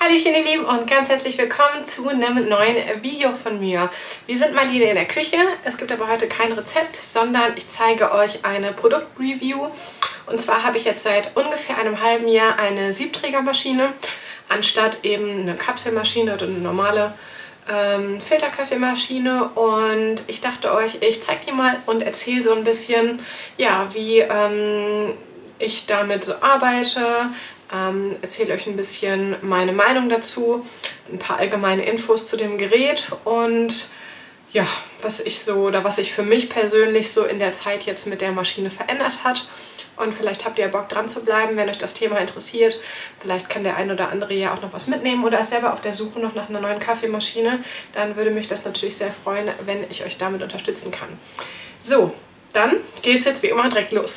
Hallöchen ihr Lieben und ganz herzlich willkommen zu einem neuen Video von mir. Wir sind mal wieder in der Küche. Es gibt aber heute kein Rezept, sondern ich zeige euch eine Produktreview. Und zwar habe ich jetzt seit ungefähr einem halben Jahr eine Siebträgermaschine, anstatt eben eine Kapselmaschine oder eine normale Filterkaffeemaschine. Und ich dachte euch, ich zeige die mal und erzähle so ein bisschen, ja, wie ich damit so arbeite. Erzähle euch ein bisschen meine Meinung dazu, ein paar allgemeine Infos zu dem Gerät und ja, was sich für mich persönlich so in der Zeit jetzt mit der Maschine verändert hat. Und vielleicht habt ihr ja Bock dran zu bleiben, wenn euch das Thema interessiert. Vielleicht kann der ein oder andere ja auch noch was mitnehmen oder ist selber auf der Suche noch nach einer neuen Kaffeemaschine. Dann würde mich das natürlich sehr freuen, wenn ich euch damit unterstützen kann. So, dann geht es jetzt wie immer direkt los.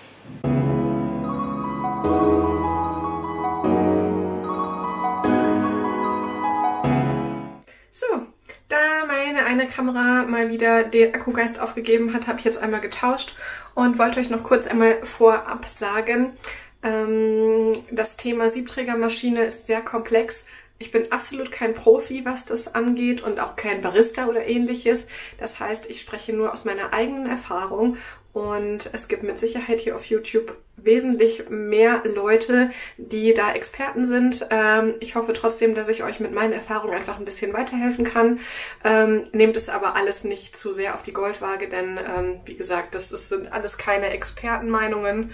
Da meine eine Kamera mal wieder den Akkugeist aufgegeben hat, habe ich jetzt einmal getauscht und wollte euch noch kurz einmal vorab sagen, das Thema Siebträgermaschine ist sehr komplex. Ich bin absolut kein Profi, was das angeht und auch kein Barista oder ähnliches. Das heißt, ich spreche nur aus meiner eigenen Erfahrung und es gibt mit Sicherheit hier auf YouTube wesentlich mehr Leute, die da Experten sind. Ich hoffe trotzdem, dass ich euch mit meinen Erfahrungen einfach ein bisschen weiterhelfen kann. Nehmt es aber alles nicht zu sehr auf die Goldwaage, denn wie gesagt, das sind alles keine Expertenmeinungen.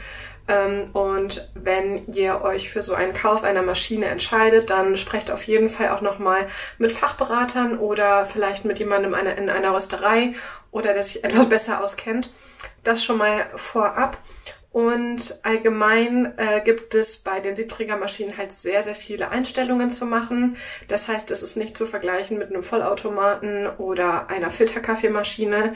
Und wenn ihr euch für so einen Kauf einer Maschine entscheidet, dann sprecht auf jeden Fall auch nochmal mit Fachberatern oder vielleicht mit jemandem in einer Rösterei oder der sich etwas besser auskennt. Das schon mal vorab. Und allgemein gibt es bei den Siebträgermaschinen halt sehr, sehr viele Einstellungen zu machen. Das heißt, es ist nicht zu vergleichen mit einem Vollautomaten oder einer Filterkaffeemaschine.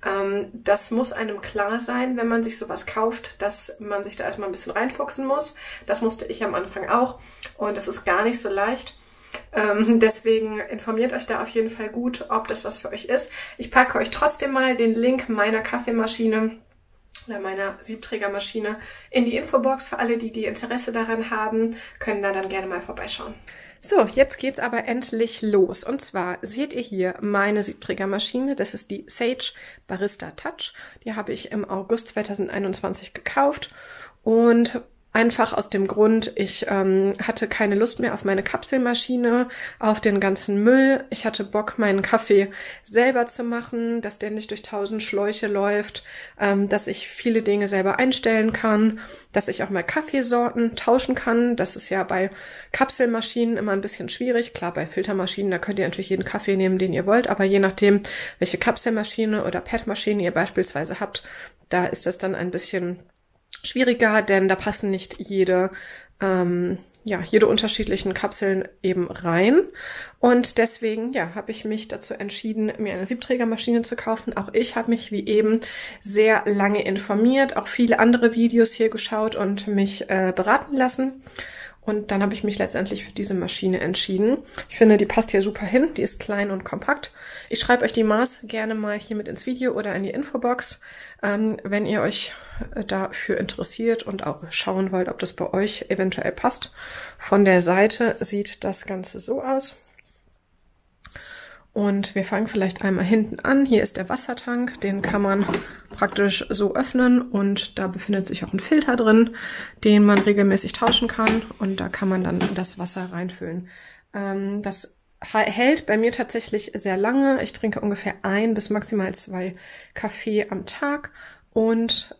Das muss einem klar sein, wenn man sich sowas kauft, dass man sich da erstmal ein bisschen reinfuchsen muss. Das musste ich am Anfang auch und das ist gar nicht so leicht. Deswegen informiert euch da auf jeden Fall gut, ob das was für euch ist. Ich packe euch trotzdem mal den Link meiner Kaffeemaschine oder meiner Siebträgermaschine in die Infobox. Für alle, die Interesse daran haben, können da dann gerne mal vorbeischauen. So, jetzt geht's aber endlich los. Und zwar seht ihr hier meine Siebträgermaschine. Das ist die Sage Barista Touch. Die habe ich im August 2021 gekauft und einfach aus dem Grund, ich hatte keine Lust mehr auf meine Kapselmaschine, auf den ganzen Müll. Ich hatte Bock, meinen Kaffee selber zu machen, dass der nicht durch 1000 Schläuche läuft, dass ich viele Dinge selber einstellen kann, dass ich auch mal Kaffeesorten tauschen kann. Das ist ja bei Kapselmaschinen immer ein bisschen schwierig. Klar, bei Filtermaschinen, da könnt ihr natürlich jeden Kaffee nehmen, den ihr wollt, aber je nachdem, welche Kapselmaschine oder Padmaschine ihr beispielsweise habt, da ist das dann ein bisschen schwieriger, denn da passen nicht jede unterschiedlichen Kapseln eben rein. Und deswegen, ja, habe ich mich dazu entschieden, mir eine Siebträgermaschine zu kaufen. Auch ich habe mich wie eben sehr lange informiert, auch viele andere Videos hier geschaut und mich beraten lassen. Und dann habe ich mich letztendlich für diese Maschine entschieden. Ich finde, die passt hier super hin. Die ist klein und kompakt. Ich schreibe euch die Maß gerne mal hier mit ins Video oder in die Infobox, wenn ihr euch dafür interessiert und auch schauen wollt, ob das bei euch eventuell passt. Von der Seite sieht das Ganze so aus. Und wir fangen vielleicht einmal hinten an. Hier ist der Wassertank, den kann man praktisch so öffnen und da befindet sich auch ein Filter drin, den man regelmäßig tauschen kann und da kann man dann das Wasser reinfüllen. Das hält bei mir tatsächlich sehr lange. Ich trinke ungefähr 1 bis maximal 2 Kaffee am Tag und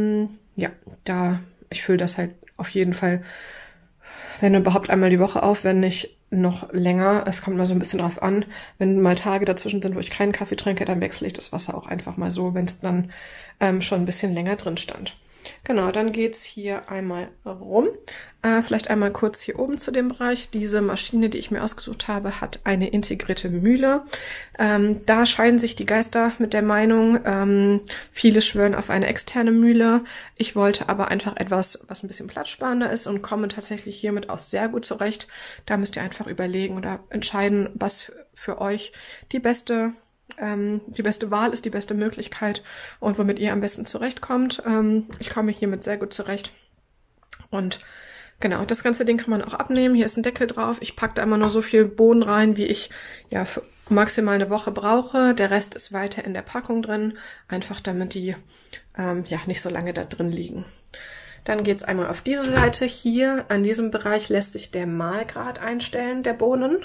ich fülle das halt auf jeden Fall, wenn überhaupt einmal die Woche auf, wenn nicht noch länger. Es kommt mal so ein bisschen drauf an. Wenn mal Tage dazwischen sind, wo ich keinen Kaffee trinke, dann wechsle ich das Wasser auch einfach mal so, wenn es dann schon ein bisschen länger drin stand. Genau, dann geht's hier einmal rum. Vielleicht einmal kurz hier oben zu dem Bereich. Diese Maschine, die ich mir ausgesucht habe, hat eine integrierte Mühle. Da scheiden sich die Geister mit der Meinung. Viele schwören auf eine externe Mühle. Ich wollte aber einfach etwas, was ein bisschen platzsparender ist und komme tatsächlich hiermit auch sehr gut zurecht. Da müsst ihr einfach überlegen oder entscheiden, was für euch die beste Wahl ist, die beste Möglichkeit und womit ihr am besten zurechtkommt. Ich komme hiermit sehr gut zurecht und Genau, das ganze Ding kann man auch abnehmen. Hier ist ein Deckel drauf. Ich packe da immer nur so viel Bohnen rein, wie ich ja für maximal eine Woche brauche. Der Rest ist weiter in der Packung drin, einfach damit die ja nicht so lange da drin liegen. Dann geht's einmal auf diese Seite. Hier an diesem Bereich lässt sich der Mahlgrad einstellen der Bohnen.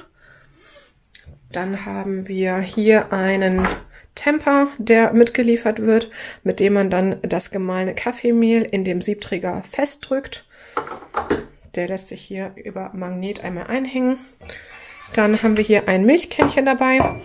Dann haben wir hier einen Temper, der mitgeliefert wird, mit dem man dann das gemahlene Kaffeemehl in dem Siebträger festdrückt. Der lässt sich hier über Magnet einmal einhängen. Dann haben wir hier ein Milchkännchen dabei.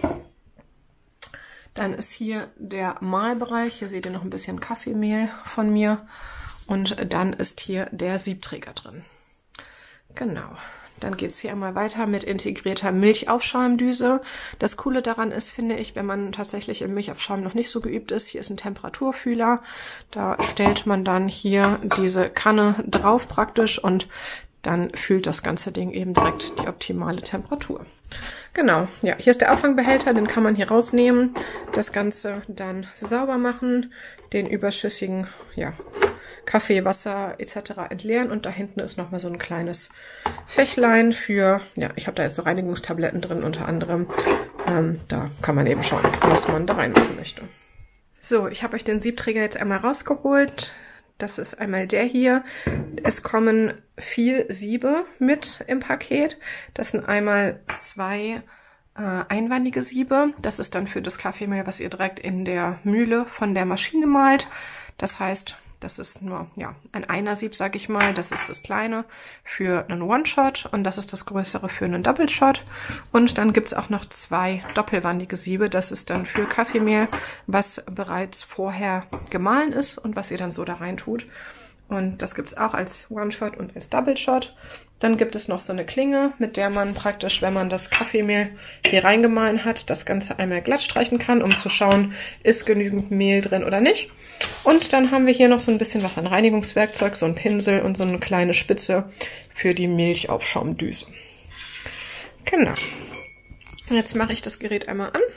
Dann ist hier der Mahlbereich. Hier seht ihr noch ein bisschen Kaffeemehl von mir. Und dann ist hier der Siebträger drin. Genau. Dann geht es hier einmal weiter mit integrierter Milchaufschäumdüse. Das Coole daran ist, finde ich, wenn man tatsächlich im Milchaufschäumen noch nicht so geübt ist, hier ist ein Temperaturfühler. Da stellt man dann hier diese Kanne drauf praktisch und dann fühlt das ganze Ding eben direkt die optimale Temperatur. Genau, ja, hier ist der Auffangbehälter, den kann man hier rausnehmen, das Ganze dann sauber machen, den überschüssigen Kaffee, Wasser etc. entleeren und da hinten ist nochmal so ein kleines Fächlein für, ja, ich habe da jetzt so Reinigungstabletten drin unter anderem. Da kann man eben schauen, was man da reinmachen möchte. So, ich habe euch den Siebträger jetzt einmal rausgeholt. Das ist einmal der hier. Es kommen 4 Siebe mit im Paket. Das sind einmal 2 einwandige Siebe. Das ist dann für das Kaffeemehl, was ihr direkt in der Mühle von der Maschine mahlt. Das heißt, das ist nur ein Einer-Sieb, sage ich mal. Das ist das kleine für einen One-Shot und das ist das größere für einen Double-Shot. Und dann gibt es auch noch 2 doppelwandige Siebe. Das ist dann für Kaffeemehl, was bereits vorher gemahlen ist und was ihr dann so da rein tut. Und das gibt es auch als One-Shot und als Double-Shot. Dann gibt es noch so eine Klinge, mit der man praktisch, wenn man das Kaffeemehl hier reingemahlen hat, das Ganze einmal glatt streichen kann, um zu schauen, ist genügend Mehl drin oder nicht. Und dann haben wir hier noch so ein bisschen was an Reinigungswerkzeug, so ein Pinsel und so eine kleine Spitze für die Milchaufschaumdüse. Genau. Jetzt mache ich das Gerät einmal an.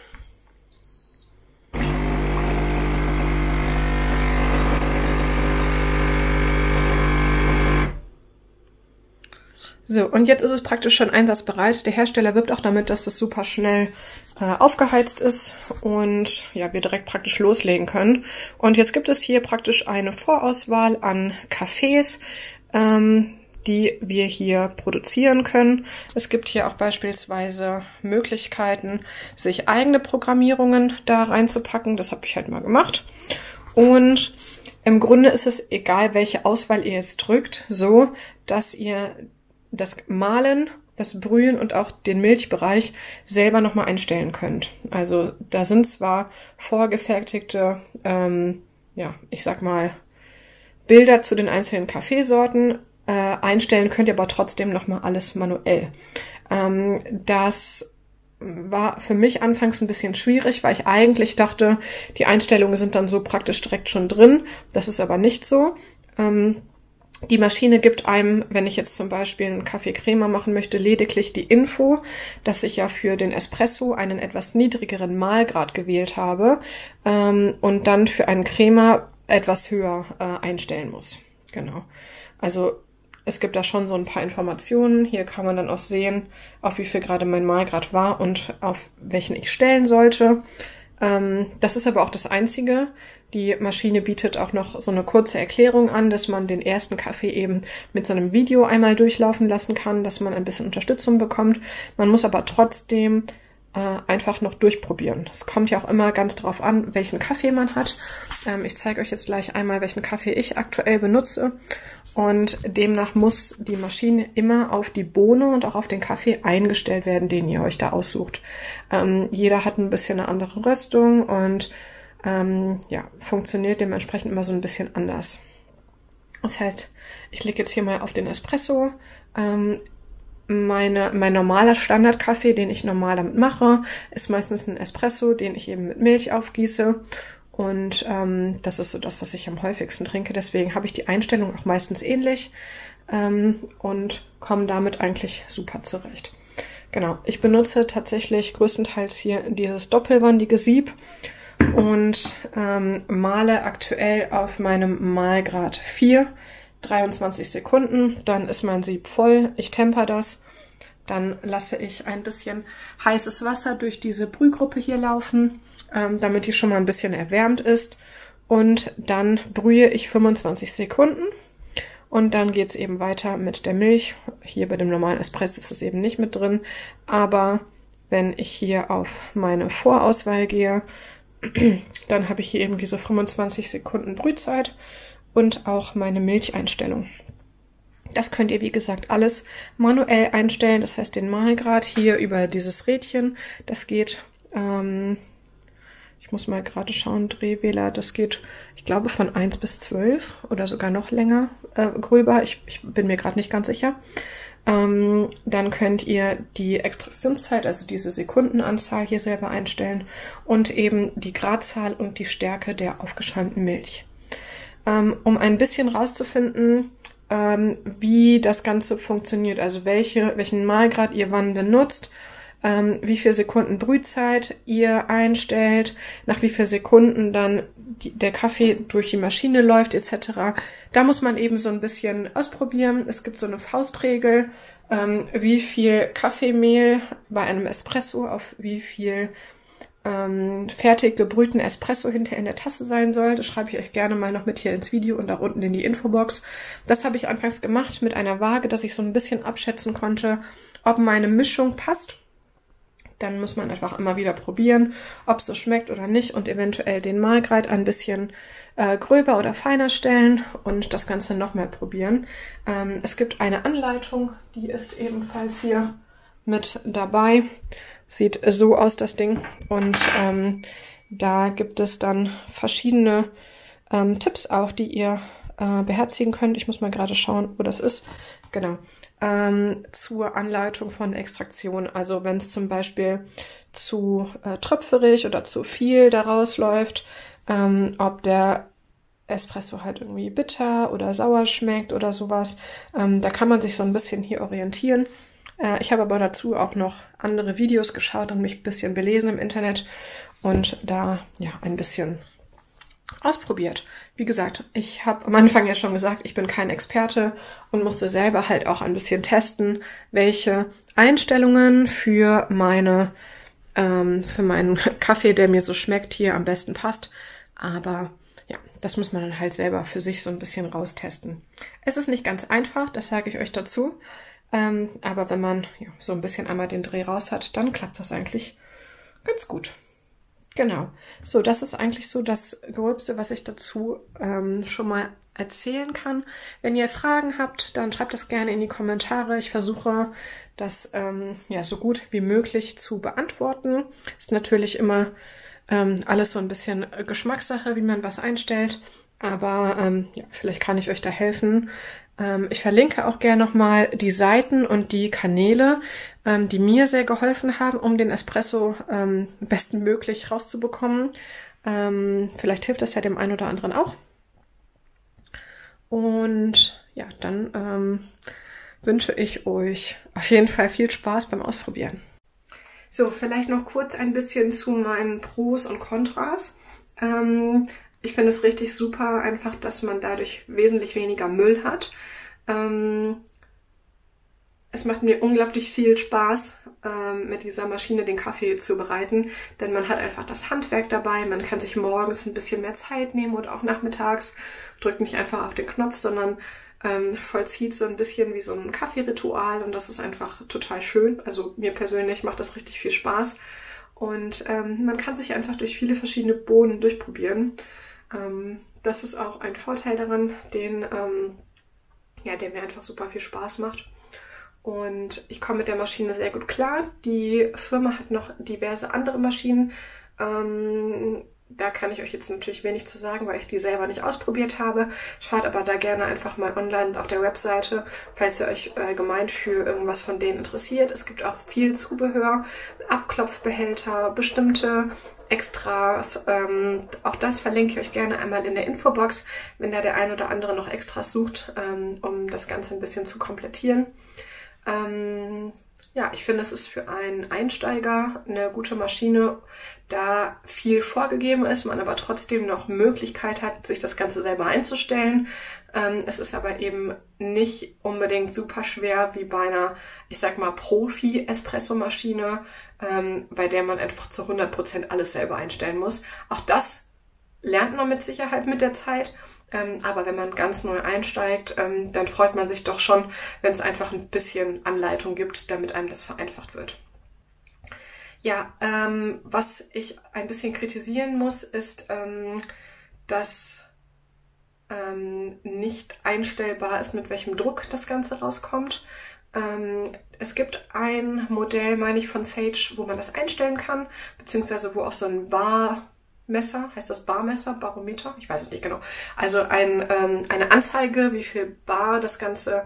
So, und jetzt ist es praktisch schon einsatzbereit. Der Hersteller wirbt auch damit, dass das super schnell aufgeheizt ist und ja, wir direkt praktisch loslegen können. Und jetzt gibt es hier praktisch eine Vorauswahl an Kaffees, die wir hier produzieren können. Es gibt hier auch beispielsweise Möglichkeiten, sich eigene Programmierungen da reinzupacken. Das habe ich halt mal gemacht. Und im Grunde ist es egal, welche Auswahl ihr jetzt drückt, so dass ihr das Mahlen, das Brühen und auch den Milchbereich selber nochmal einstellen könnt. Also da sind zwar vorgefertigte, ich sag mal, Bilder zu den einzelnen Kaffeesorten, einstellen könnt ihr aber trotzdem nochmal alles manuell. Das war für mich anfangs ein bisschen schwierig, weil ich eigentlich dachte, die Einstellungen sind dann so praktisch direkt schon drin. Das ist aber nicht so. Die Maschine gibt einem, wenn ich jetzt zum Beispiel einen Kaffee Crema machen möchte, lediglich die Info, dass ich ja für den Espresso einen etwas niedrigeren Mahlgrad gewählt habe und dann für einen Crema etwas höher einstellen muss. Genau. Also es gibt da schon so ein paar Informationen. Hier kann man dann auch sehen, auf wie viel gerade mein Mahlgrad war und auf welchen ich stellen sollte. Das ist aber auch das Einzige. Die Maschine bietet auch noch so eine kurze Erklärung an, dass man den ersten Kaffee eben mit so einem Video einmal durchlaufen lassen kann, dass man ein bisschen Unterstützung bekommt. Man muss aber trotzdem einfach noch durchprobieren. Es kommt ja auch immer ganz drauf an, welchen Kaffee man hat. Ich zeige euch jetzt gleich einmal, welchen Kaffee ich aktuell benutze. Und demnach muss die Maschine immer auf die Bohne und auch auf den Kaffee eingestellt werden, den ihr euch da aussucht. Jeder hat ein bisschen eine andere Röstung und funktioniert dementsprechend immer so ein bisschen anders. Das heißt, ich lege jetzt hier mal auf den Espresso. Mein normaler Standardkaffee, den ich normal damit mache, ist meistens ein Espresso, den ich eben mit Milch aufgieße. Und das ist so das, was ich am häufigsten trinke. Deswegen habe ich die Einstellung auch meistens ähnlich und komme damit eigentlich super zurecht. Genau, ich benutze tatsächlich größtenteils hier dieses doppelwandige Sieb und mahle aktuell auf meinem Mahlgrad 4 23 Sekunden, dann ist mein Sieb voll. Ich temper das. Dann lasse ich ein bisschen heißes Wasser durch diese Brühgruppe hier laufen, damit die schon mal ein bisschen erwärmt ist. Und dann brühe ich 25 Sekunden. Und dann geht es eben weiter mit der Milch. Hier bei dem normalen Espresso ist es eben nicht mit drin. Aber wenn ich hier auf meine Vorauswahl gehe, dann habe ich hier eben diese 25 Sekunden Brühzeit und auch meine Milcheinstellung. Das könnt ihr, wie gesagt, alles manuell einstellen. Das heißt, den Mahlgrad hier über dieses Rädchen, das geht, ich muss mal gerade schauen, Drehwähler, das geht, ich glaube, von 1 bis 12 oder sogar noch länger gröber. Ich bin mir gerade nicht ganz sicher. Dann könnt ihr die Extraktionszeit, also diese Sekundenanzahl hier selber einstellen und eben die Gradzahl und die Stärke der aufgeschäumten Milch. Um ein bisschen rauszufinden, wie das Ganze funktioniert, also welchen Mahlgrad ihr wann benutzt, wie viele Sekunden Brühzeit ihr einstellt, nach wie vielen Sekunden dann der Kaffee durch die Maschine läuft etc. Da muss man eben so ein bisschen ausprobieren. Es gibt so eine Faustregel, wie viel Kaffeemehl bei einem Espresso auf wie viel fertig gebrühten Espresso hinterher in der Tasse sein soll. Das schreibe ich euch gerne mal noch mit hier ins Video und auch unten in die Infobox. Das habe ich anfangs gemacht mit einer Waage, dass ich so ein bisschen abschätzen konnte, ob meine Mischung passt. Dann muss man einfach immer wieder probieren, ob es so schmeckt oder nicht und eventuell den Mahlgrad ein bisschen gröber oder feiner stellen und das Ganze nochmal probieren. Es gibt eine Anleitung, die ist ebenfalls hier mit dabei. Sieht so aus, das Ding. Und da gibt es dann verschiedene Tipps auch, die ihr beherzigen könnt. Ich muss mal gerade schauen, wo das ist. Genau. Zur Anleitung von Extraktion. Also wenn es zum Beispiel zu tröpferig oder zu viel daraus läuft, ob der Espresso halt irgendwie bitter oder sauer schmeckt oder sowas. Da kann man sich so ein bisschen hier orientieren. Ich habe aber dazu auch noch andere Videos geschaut und mich ein bisschen belesen im Internet und da ja ein bisschen ausprobiert. Wie gesagt, ich habe am Anfang ja schon gesagt, ich bin kein Experte und musste selber halt auch ein bisschen testen, welche Einstellungen für meinen Kaffee, der mir so schmeckt, hier am besten passt. Aber ja, das muss man dann halt selber für sich so ein bisschen raustesten. Es ist nicht ganz einfach, das sage ich euch dazu. Aber wenn man ja, so ein bisschen einmal den Dreh raus hat, dann klappt das eigentlich ganz gut. Genau. So, das ist eigentlich so das Gröbste, was ich dazu schon mal erzählen kann. Wenn ihr Fragen habt, dann schreibt das gerne in die Kommentare. Ich versuche, das ja so gut wie möglich zu beantworten. Ist natürlich immer alles so ein bisschen Geschmackssache, wie man was einstellt. Aber ja, vielleicht kann ich euch da helfen. Ich verlinke auch gerne nochmal die Seiten und die Kanäle, die mir sehr geholfen haben, um den Espresso bestmöglich rauszubekommen. Vielleicht hilft das ja dem einen oder anderen auch. Und ja, dann wünsche ich euch auf jeden Fall viel Spaß beim Ausprobieren. So, vielleicht noch kurz ein bisschen zu meinen Pros und Kontras. Ich finde es richtig super, einfach, dass man dadurch wesentlich weniger Müll hat. Es macht mir unglaublich viel Spaß, mit dieser Maschine den Kaffee zu bereiten, denn man hat einfach das Handwerk dabei, man kann sich morgens ein bisschen mehr Zeit nehmen und auch nachmittags, drückt nicht einfach auf den Knopf, sondern vollzieht so ein bisschen wie so ein Kaffeeritual und das ist einfach total schön. Also mir persönlich macht das richtig viel Spaß und man kann sich einfach durch viele verschiedene Bohnen durchprobieren. Das ist auch ein Vorteil daran, der mir einfach super viel Spaß macht. Und ich komme mit der Maschine sehr gut klar. Die Firma hat noch diverse andere Maschinen. Da kann ich euch jetzt natürlich wenig zu sagen, weil ich die selber nicht ausprobiert habe. Schaut aber da gerne einfach mal online auf der Webseite, falls ihr euch allgemein für irgendwas von denen interessiert. Es gibt auch viel Zubehör, Abklopfbehälter, bestimmte Extras. Auch das verlinke ich euch gerne einmal in der Infobox, wenn da der ein oder andere noch Extras sucht, um das Ganze ein bisschen zu komplettieren. ja, ich finde, es ist für einen Einsteiger eine gute Maschine, da viel vorgegeben ist, man aber trotzdem noch Möglichkeit hat, sich das Ganze selber einzustellen. Es ist aber eben nicht unbedingt super schwer wie bei einer, ich sag mal, Profi-Espresso-Maschine, bei der man einfach zu 100% alles selber einstellen muss. Auch das lernt man mit Sicherheit mit der Zeit. Aber wenn man ganz neu einsteigt, dann freut man sich doch schon, wenn es einfach ein bisschen Anleitung gibt, damit einem das vereinfacht wird. Ja, was ich ein bisschen kritisieren muss, ist, dass nicht einstellbar ist, mit welchem Druck das Ganze rauskommt. Es gibt ein Modell, meine ich, von Sage, wo man das einstellen kann, beziehungsweise wo auch so ein Barmesser, heißt das Barmesser, Barometer? Ich weiß es nicht genau. Also eine Anzeige, wie viel Bar das Ganze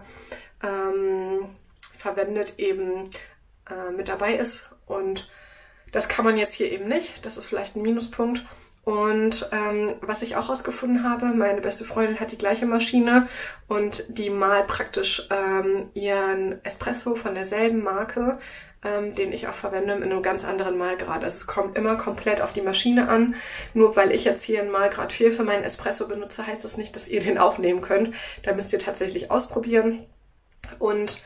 verwendet, eben mit dabei ist. Und das kann man jetzt hier eben nicht. Das ist vielleicht ein Minuspunkt. Und was ich auch rausgefunden habe, meine beste Freundin hat die gleiche Maschine und die malt praktisch ihren Espresso von derselben Marke, den ich auch verwende, in einem ganz anderen Malgrad. Also es kommt immer komplett auf die Maschine an. Nur weil ich jetzt hier einen Malgrad 4 für meinen Espresso benutze, heißt das nicht, dass ihr den auch nehmen könnt. Da müsst ihr tatsächlich ausprobieren. Und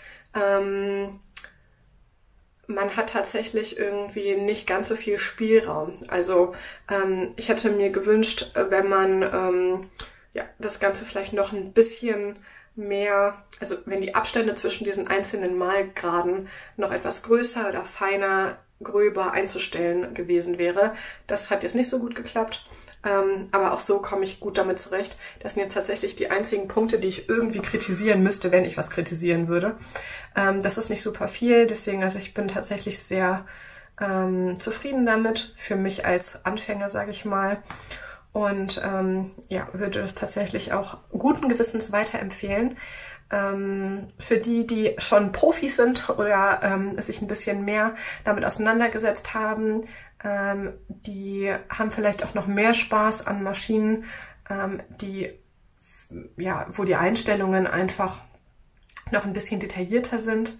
man hat tatsächlich irgendwie nicht ganz so viel Spielraum. Also ich hätte mir gewünscht, wenn man ja, das Ganze vielleicht noch ein bisschen mehr, also wenn die Abstände zwischen diesen einzelnen Malgraden noch etwas größer oder feiner, gröber einzustellen gewesen wäre. Das hat jetzt nicht so gut geklappt. Aber auch so komme ich gut damit zurecht. Das sind jetzt tatsächlich die einzigen Punkte, die ich irgendwie kritisieren müsste, wenn ich was kritisieren würde. Das ist nicht super viel, deswegen, also ich bin tatsächlich sehr zufrieden damit, für mich als Anfänger, sage ich mal. Und ja, würde das tatsächlich auch guten Gewissens weiterempfehlen. Für die, die schon Profis sind oder sich ein bisschen mehr damit auseinandergesetzt haben, die haben vielleicht auch noch mehr Spaß an Maschinen, die, ja, wo die Einstellungen einfach noch ein bisschen detaillierter sind,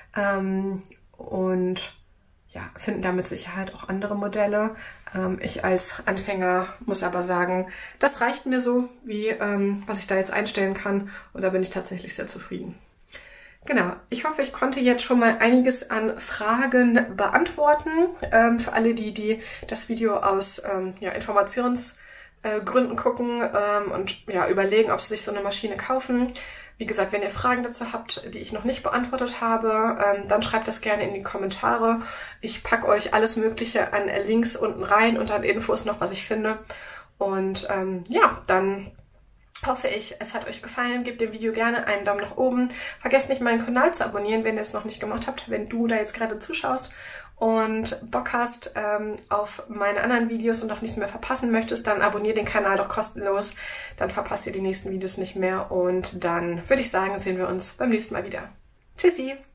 und ja, finden da mit Sicherheit auch andere Modelle. Ich als Anfänger muss aber sagen, das reicht mir so, wie was ich da jetzt einstellen kann, und da bin ich tatsächlich sehr zufrieden. Genau, ich hoffe, ich konnte jetzt schon mal einiges an Fragen beantworten. Für alle, die das Video aus ja, Informationsgründen gucken und ja, überlegen, ob sie sich so eine Maschine kaufen. Wie gesagt, wenn ihr Fragen dazu habt, die ich noch nicht beantwortet habe, dann schreibt das gerne in die Kommentare. Ich packe euch alles Mögliche an Links unten rein und an Infos noch, was ich finde. Und ja, dann hoffe ich, es hat euch gefallen. Gebt dem Video gerne einen Daumen nach oben. Vergesst nicht, meinen Kanal zu abonnieren, wenn ihr es noch nicht gemacht habt, wenn du da jetzt gerade zuschaust und Bock hast auf meine anderen Videos und auch nichts mehr verpassen möchtest, dann abonniere den Kanal doch kostenlos. Dann verpasst ihr die nächsten Videos nicht mehr. Und dann würde ich sagen, sehen wir uns beim nächsten Mal wieder. Tschüssi!